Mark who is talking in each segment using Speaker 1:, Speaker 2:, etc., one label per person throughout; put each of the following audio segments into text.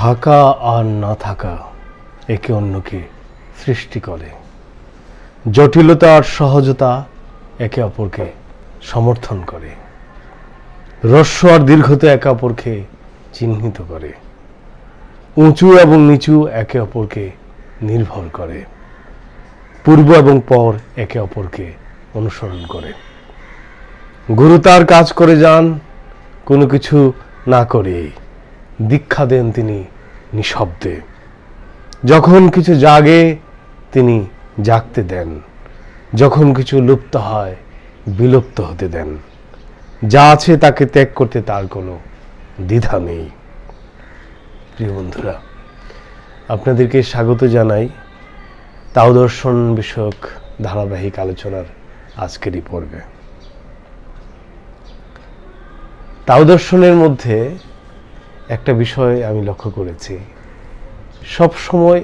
Speaker 1: থাকা আর না থাকা একে অন্যকে সৃষ্টি করে, জটিলতা আর সহজতা একে অপরকে সমর্থন করে, হ্রস্ব আর দীর্ঘতা একে অপরকে চিহ্নিত করে, উঁচু এবং নিচু একে অপরকে নির্ভর করে, পূর্ব এবং পর একে অপরকে অনুসরণ করে। গুরু তার কাজ করে যান, কোনো কিছু না করে দীক্ষা দেন তিনি নিঃশব্দে। যখন কিছু জাগে তিনি জাগতে দেন, যখন কিছু লুপ্ত হয় বিলুপ্ত হতে দেন। যা আছে তাকে ত্যাগ করতে তার কোনো দ্বিধা নেই। প্রিয় বন্ধুরা, আপনাদেরকে স্বাগত জানাই তাও দর্শন বিষয়ক ধারাবাহিক আলোচনার আজকেরই পর্বে। তাও দর্শনের মধ্যে একটা বিষয় আমি লক্ষ্য করেছি, সব সময়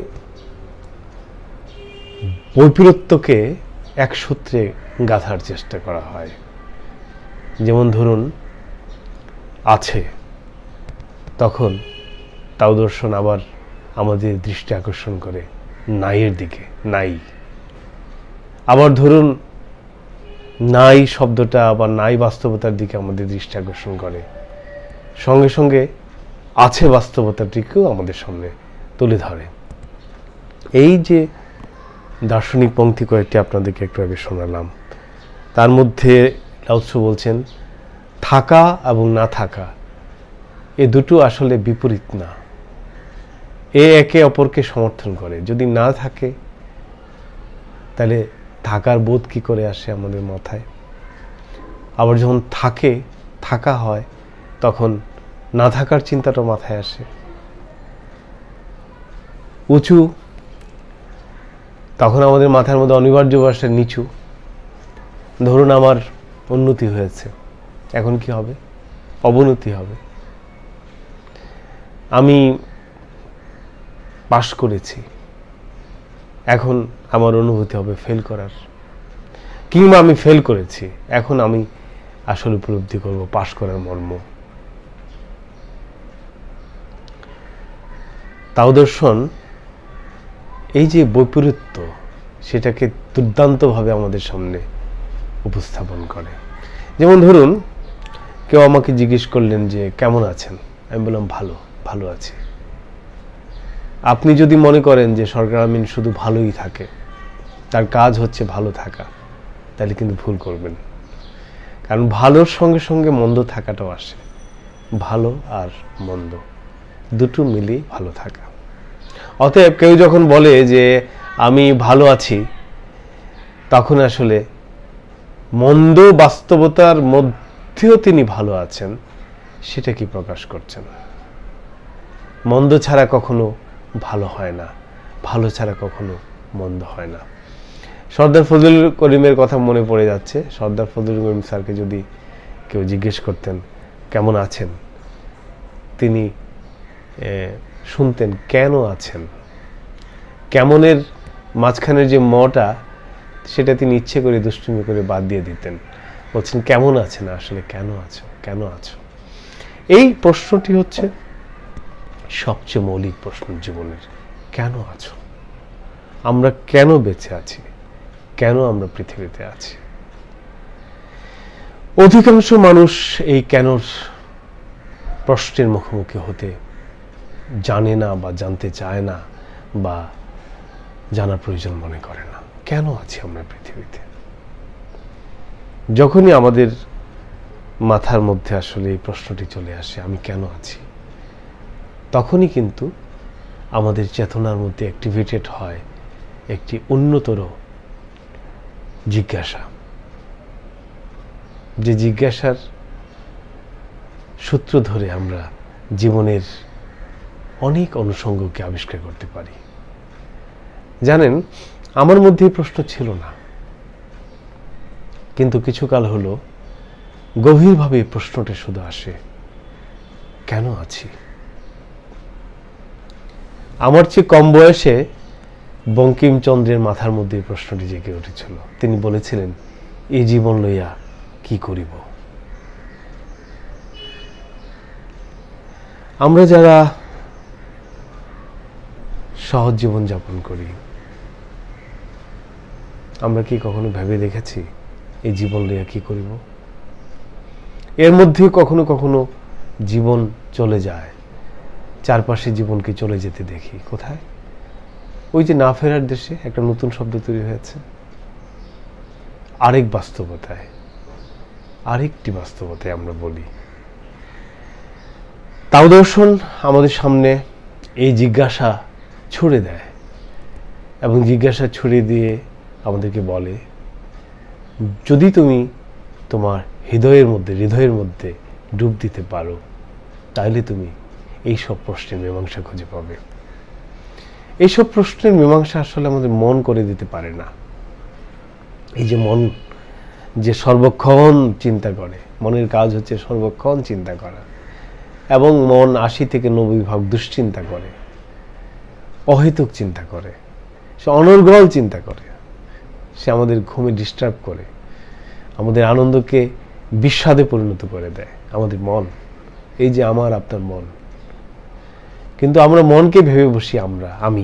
Speaker 1: বৈপরীত্যকে এক সূত্রে গাঁথার চেষ্টা করা হয়। যেমন ধরুন আছে, তখন তাও দর্শন আবার আমাদের দৃষ্টি আকর্ষণ করে নাইয়ের দিকে, নাই। আবার ধরুন নাই শব্দটা বা নাই বাস্তবতার দিকে আমাদের দৃষ্টি আকর্ষণ করে, সঙ্গে সঙ্গে আছে বাস্তবতাটিকেও আমাদের সামনে তুলে ধরে। এই যে দার্শনিক পংক্তি কয়েকটি আপনাদেরকে একটু আগে শোনালাম, তার মধ্যে লাও ৎসু বলছেন থাকা এবং না থাকা এ দুটো আসলে বিপরীত না, এ একে অপরকে সমর্থন করে। যদি না থাকে তাহলে থাকার বোধ কি করে আসে আমাদের মাথায়? আবার যখন থাকা হয় তখন না থাকার চিন্তাটা মাথায় আসে। উঁচু, তখন আমাদের মাথার মধ্যে অনিবার্য আসে নিচু। ধরুন আমার উন্নতি হয়েছে, এখন কি হবে? অবনতি হবে। আমি পাশ করেছি, এখন আমার অনুভূতি হবে ফেল করার। কিংবা আমি ফেল করেছি, এখন আমি আসলে উপলব্ধি করব পাশ করার মর্ম। তাও দর্শন এই যে বৈপরীত্য, সেটাকে দুর্দান্তভাবে আমাদের সামনে উপস্থাপন করে। যেমন ধরুন কেউ আমাকে জিজ্ঞেস করলেন যে কেমন আছেন, আমি বললাম ভালো আছি। আপনি যদি মনে করেন যে সরকার আমিন শুধু ভালোই থাকে, তার কাজ হচ্ছে ভালো থাকা, তাহলে কিন্তু ভুল করবেন। কারণ ভালোর সঙ্গে সঙ্গে মন্দ থাকাটাও আসে। ভালো আর মন্দ দুটো মিলিয়ে ভালো থাকা। অতএব কেউ যখন বলে যে আমি ভালো আছি, তখন আসলে মন্দ বাস্তবতার মধ্যেও তিনি ভালো আছেন, সেটা কি প্রকাশ করছেন? মন্দ ছাড়া কখনো ভালো হয় না, ভালো ছাড়া কখনো মন্দ হয় না। সর্দার ফজলুল করিমের কথা মনে পড়ে যাচ্ছে। সর্দার ফজলুল করিম স্যারকে যদি কেউ জিজ্ঞেস করতেন কেমন আছেন, তিনি শুনতেন কেন আছেন। কেমনের মাঝখানের যে মটা, সেটা তিনি ইচ্ছে করে দুষ্টুমি করে বাদ দিয়ে দিতেন। বলছেন কেমন আছেন, আসলে কেন আছো। এই প্রশ্নটি হচ্ছে সবচেয়ে মৌলিক প্রশ্ন জীবনের। কেন আছো? আমরা কেন বেঁচে আছি? কেন আমরা পৃথিবীতে আছি? অধিকাংশ মানুষ এই কেনর প্রশ্নের মুখোমুখি হতে জানে না বা জানতে চায় না বা জানার প্রয়োজন মনে করে না। কেন আছি আমরা পৃথিবীতে? যখনই আমাদের মাথার মধ্যে আসলে এই প্রশ্নটি চলে আসে, আমি কেন আছি, তখনই কিন্তু আমাদের চেতনার মধ্যে অ্যাক্টিভেটেড হয় একটি উন্নতর জিজ্ঞাসা, যে জিজ্ঞাসার সূত্র ধরে আমরা জীবনের অনেক অনুষঙ্গকে আবিষ্কার করতে পারি। জানেন, আমার মধ্যে এই প্রশ্ন ছিল না, কিন্তু কিছুকাল হলো গভীরভাবে এই প্রশ্নটা শুধু আসে, কেন আছি? আমার চেয়ে কম বয়সে বঙ্কিমচন্দ্রের মাথার মধ্যে এই প্রশ্নটি জেগে উঠেছিল। তিনি বলেছিলেন, এই জীবন লইয়া কি করিব? আমরা যারা সহজ জীবন যাপন করি। আমরা কি কখনো ভেবে দেখেছি এই জীবন নিয়ে কি করিব? এর মধ্যে কখনো কখনো জীবন চলে যায়, চারপাশে জীবনকে চলে যেতে দেখি। কোথায়? ওই যে না ফেরার দেশে একটা নতুন শব্দ তৈরি হয়েছে। আরেক বাস্তবতায়, আরেকটি বাস্তবতায় আমরা বলি। তাও দর্শন আমাদের সামনে এই জিজ্ঞাসা ছুড়ে দেয় এবং জিজ্ঞাসা ছুড়ে দিয়ে আমাদেরকে বলে, যদি তুমি তোমার হৃদয়ের মধ্যে ডুব দিতে পারো, তাহলে তুমি এইসব প্রশ্নের মীমাংসা খুঁজে পাবে। এইসব প্রশ্নের মীমাংসা আসলে আমাদের মন করে দিতে পারে না। এই যে মন যে সর্বক্ষণ চিন্তা করে, মনের কাজ হচ্ছে সর্বক্ষণ চিন্তা করা, এবং মন ৮০ থেকে ৯০% দুশ্চিন্তা করে, অহেতুক চিন্তা করে, সে অনর্গল চিন্তা করে, সে আমাদের ঘুমে ডিস্টার্ব করে, আমাদের আনন্দকে বিষাদে পরিণত করে দেয় আমাদের মন। এই যে আমার আপনার মন, কিন্তু আমরা মনকে ভেবে বসি, আমি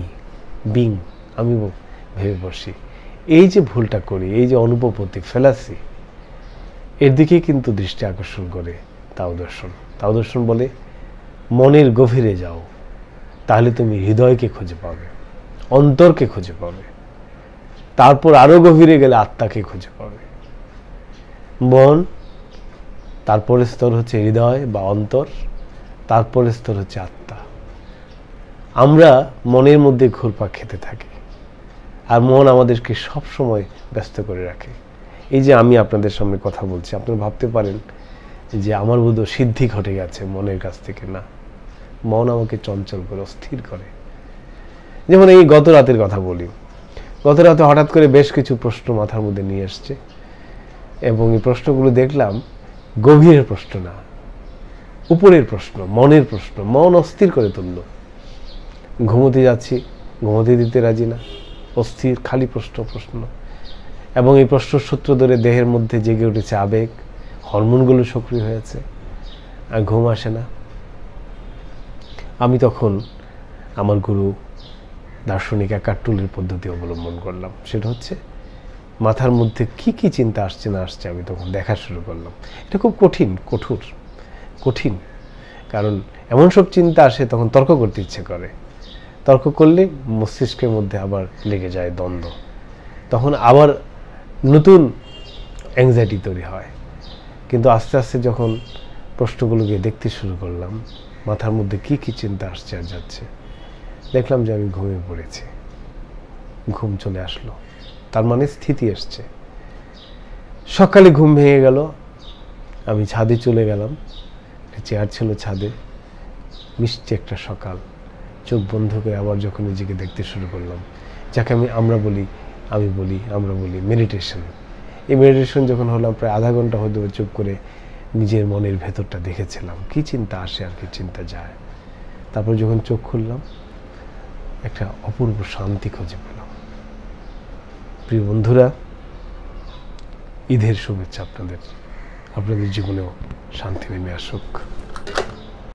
Speaker 1: ভেবে বসি। এই যে ভুলটা করি, এই যে অনুপপত্তি ফেলাসি, এর দিকে কিন্তু দৃষ্টি আকর্ষণ করে তাও দর্শন বলে, মনের গভীরে যাও, তাহলে তুমি হৃদয়কে খুঁজে পাবে, অন্তরকে খুঁজে পাবে, তারপর আরো গভীরে গেলে আত্মাকে খুঁজে পাবে। মন, তারপরের স্তর হচ্ছে হৃদয় বা অন্তর, তারপরের স্তর হচ্ছে আত্মা। আমরা মনের মধ্যে ঘুরপাক খেতে থাকি, আর মন আমাদেরকে সব সময় ব্যস্ত করে রাখে। এই যে আমি আপনাদের সামনে কথা বলছি, আপনারা ভাবতে পারেন যে আমার বোধহয় সিদ্ধি ঘটে গেছে মনের কাছ থেকে। না, মন আমাকে চঞ্চল করে, অস্থির করে। যেমন এই গত রাতের কথা বলি। গত রাতে হঠাৎ করে বেশ কিছু প্রশ্ন মাথার মধ্যে নিয়ে আসছে, এবং এই প্রশ্নগুলো দেখলাম গভীরের প্রশ্ন না, উপরের প্রশ্ন, মনের প্রশ্ন। মন অস্থির করে তুলল। ঘুমোতে যাচ্ছি, ঘুমোতে দিতে রাজি না, অস্থির, খালি প্রশ্ন। এবং এই প্রশ্নের সূত্র ধরে দেহের মধ্যে জেগে উঠেছে আবেগ, হরমোনগুলো সক্রিয় হয়েছে, আর ঘুম আসে না। আমি তখন আমার গুরু দার্শনিক একাট্টুলের পদ্ধতি অবলম্বন করলাম। সেটা হচ্ছে মাথার মধ্যে কি কি চিন্তা আসছে না আসছে আমি তখন দেখা শুরু করলাম। এটা খুব কঠিন, কারণ এমন সব চিন্তা আসে তখন তর্ক করতে ইচ্ছে করে। তর্ক করলে মস্তিষ্কের মধ্যে আবার লেগে যায় দ্বন্দ্ব, তখন আবার নতুন অ্যাংজাইটি তৈরি হয়। কিন্তু আস্তে আস্তে যখন প্রশ্নগুলোকে দেখতে শুরু করলাম, মাথার মধ্যে কি কি চিন্তা আসছে আর যাচ্ছে, দেখলাম যে আমি ঘুমিয়ে পড়েছি। ঘুম চলে আসলো, তার মানে স্থিতি এসছে। সকালে ঘুম ভেঙে গেল, আমি ছাদে চলে গেলাম। চেয়ার ছিল ছাদে, মিষ্টি একটা সকাল। চোখ বন্ধ করে আবার যখন নিজেকে দেখতে শুরু করলাম, যাকে আমরা বলি মেডিটেশন। এই মেডিটেশন যখন হলাম, প্রায় আধা ঘন্টা হয়তো চুপ করে নিজের মনের ভেতরটা দেখেছিলাম, কি চিন্তা আসে আর কি চিন্তা যায়। তারপর যখন চোখ খুললাম, একটা অপূর্ব শান্তি খুঁজে পেলাম। প্রিয় বন্ধুরা, ঈদের শুভেচ্ছা আপনাদের জীবনেও শান্তি নেমে আসুক।